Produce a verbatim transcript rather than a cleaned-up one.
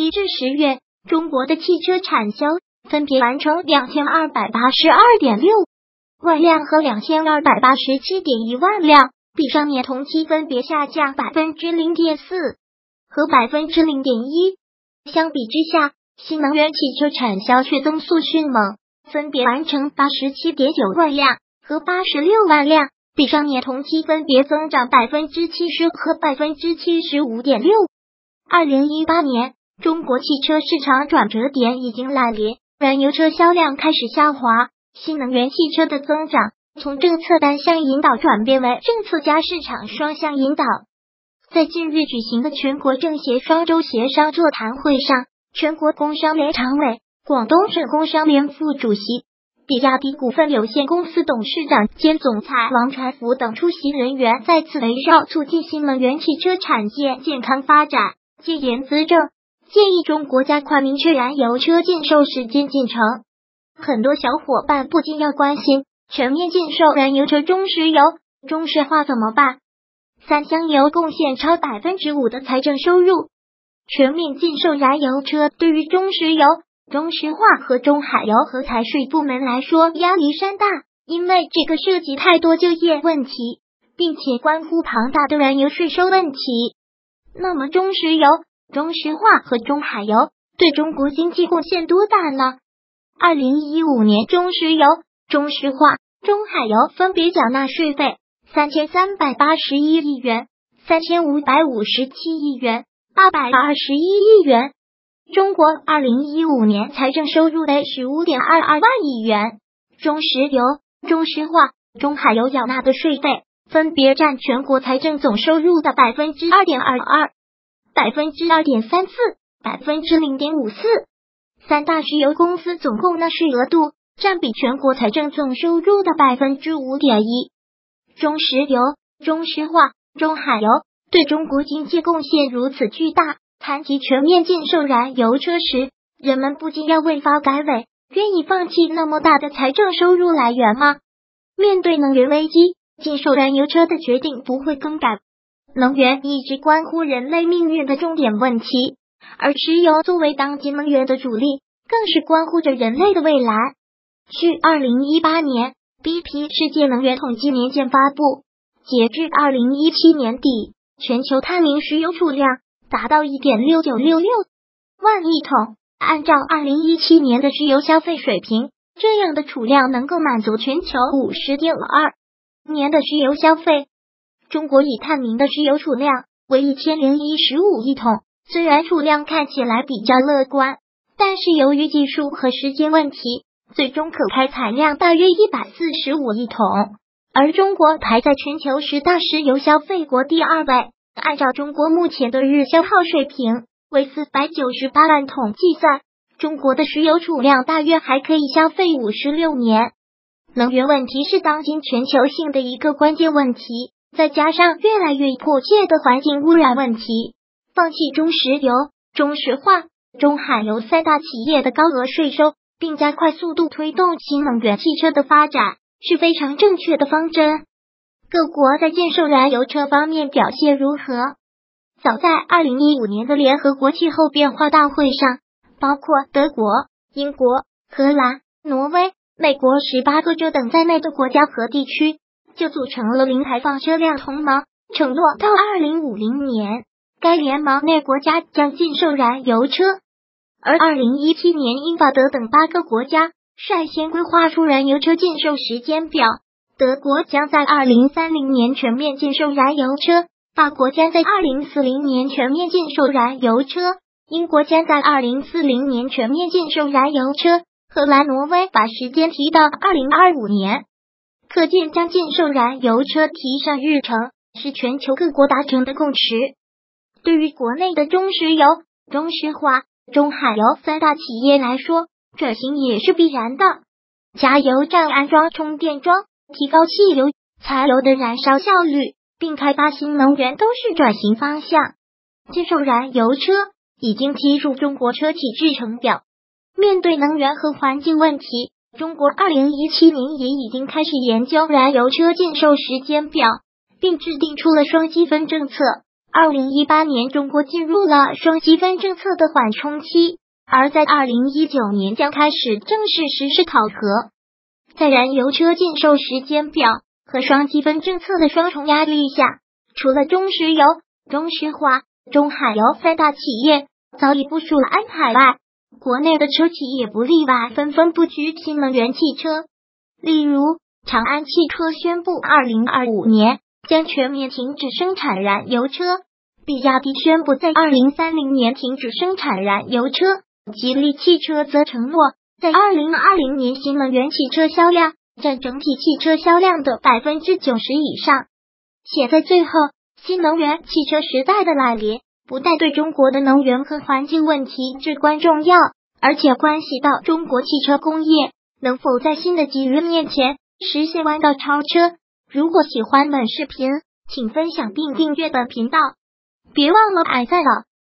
一至十月，中国的汽车产销分别完成两千二百八十二点六万辆和两千二百八十七点一万辆，比上年同期分别下降百分之零点四和百分之零点一。相比之下，新能源汽车产销却增速迅猛，分别完成八十七点九万辆和八十六万辆，比上年同期分别增长百分之七十和百分之七十五点六。二零一八年，中国汽车市场转折点已经来临，燃油车销量开始下滑，新能源汽车的增长从政策单向引导转变为政策加市场双向引导。在近日举行的全国政协双周协商座谈会上，全国工商联常委、广东省工商联副主席、比亚迪股份有限公司董事长兼总裁王传福等出席人员再次围绕促进新能源汽车产业健康发展、戒严资政，建议中国加快明确燃油车禁售时间进程。很多小伙伴不禁要关心，全面禁售燃油车中石油、中石化怎么办？三箱油贡献超百分之五的财政收入，全面禁售燃油车对于中石油、中石化和中海油和财税部门来说压力山大，因为这个涉及太多就业问题，并且关乎庞大的燃油税收问题。那么中石油、中石化和中海油对中国经济贡献多大呢？二零一五年，中石油、中石化、中海油分别缴纳税费三千三百八十一亿元、三千五百五十七亿元、八百二十一亿元。中国二零一五年财政收入为 十五点二二万亿元。中石油、中石化、中海油缴纳的税费分别占全国财政总收入的 百分之二点二二、百分之二点三四、百分之零点五四。三大石油公司总共纳税额度占比全国财政总收入的 百分之五点一。中石油、中石化、中海油对中国经济贡献如此巨大，谈及全面禁售燃油车时，人们不禁要问发改委愿意放弃那么大的财政收入来源吗？面对能源危机，禁售燃油车的决定不会更改。能源一直关乎人类命运的重点问题，而石油作为当今能源的主力，更是关乎着人类的未来。据二零一八年 B P 世界能源统计年鉴发布，截至二零一七年底，全球探明石油储量达到 一点六九六六万亿桶，按照二零一七年的石油消费水平，这样的储量能够满足全球 五十点二年的石油消费。中国已探明的石油储量为一千零十五亿桶，虽然储量看起来比较乐观，但是由于技术和时间问题，最终可开采量大约一百四十五亿桶，而中国排在全球十大石油消费国第二位。按照中国目前的日消耗水平为四百九十八万桶计算，中国的石油储量大约还可以消费五十六年。能源问题是当今全球性的一个关键问题，再加上越来越迫切的环境污染问题，放弃中石油、中石化、中海油三大企业的高额税收，并加快速度推动新能源汽车的发展，是非常正确的方针。各国在禁售燃油车方面表现如何？早在二零一五年的联合国气候变化大会上，包括德国、英国、荷兰、挪威、美国十八个州等在内的国家和地区就组成了零排放车辆同盟，承诺到二零五零年，该联盟内国家将禁售燃油车。而二零一七年，英法德等八个国家率先规划出燃油车禁售时间表。德国将在二零三零年全面禁售燃油车，法国将在二零四零年全面禁售燃油车，英国将在二零四零年全面禁售燃油车，荷兰、挪威把时间提到二零二五年。可见将禁售燃油车提上日程，是全球各国达成的共识。对于国内的中石油、中石化、中海油三大企业来说，转型也是必然的。加油站安装充电桩，提高汽油、柴油的燃烧效率，并开发新能源都是转型方向。禁售燃油车已经踢入中国车企制程表。面对能源和环境问题，中国二零一七年也已经开始研究燃油车禁售时间表，并制定出了双积分政策， 二零一八年，中国进入了双积分政策的缓冲期，而在二零一九年将开始正式实施考核。在燃油车禁售时间表和双积分政策的双重压力下，除了中石油、中石化、中海油三大企业早已部署了安排外，国内的车企也不例外，纷纷布局新能源汽车。例如，长安汽车宣布二零二五年将全面停止生产燃油车，比亚迪宣布在二零三零年停止生产燃油车，吉利汽车则承诺在二零二零年新能源汽车销量占整体汽车销量的 百分之九十 以上。写在最后，新能源汽车时代的来临不但对中国的能源和环境问题至关重要，而且关系到中国汽车工业能否在新的机遇面前实现弯道超车。如果喜欢本视频，请分享并订阅本频道，别忘了按赞了。